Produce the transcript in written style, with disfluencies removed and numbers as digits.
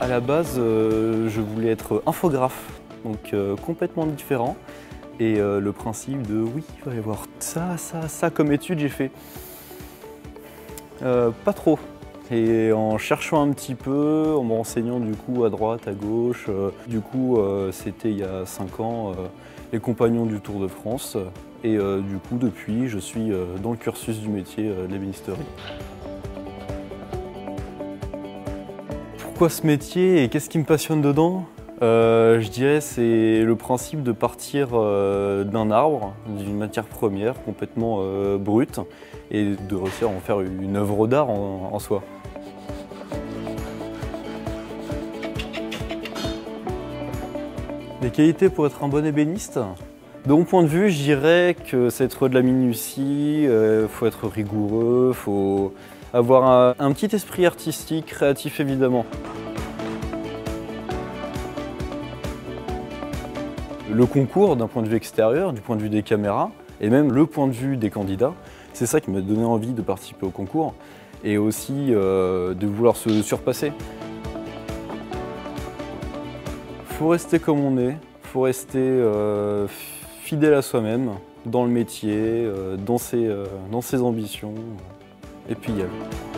À la base, je voulais être infographe, donc complètement différent. Et le principe de oui, il va y avoir ça comme étude, j'ai fait pas trop. Et en cherchant un petit peu, en me renseignant du coup à droite, à gauche, c'était il y a 5 ans les compagnons du Tour de France. Et du coup depuis, je suis dans le cursus du métier de l'ébénisterie. Pourquoi ce métier et qu'est-ce qui me passionne dedans? Je dirais c'est le principe de partir d'un arbre, d'une matière première complètement brute et de réussir à en faire une œuvre d'art en soi. Les qualités pour être un bon ébéniste? De mon point de vue, je dirais que c'est être de la minutie, faut être rigoureux, faut avoir un petit esprit artistique, créatif évidemment. Le concours, d'un point de vue extérieur, du point de vue des caméras, et même le point de vue des candidats, c'est ça qui m'a donné envie de participer au concours, et aussi de vouloir se surpasser. Faut rester comme on est, faut rester fidèle à soi-même, dans le métier, dans ses ambitions, et puis y aller.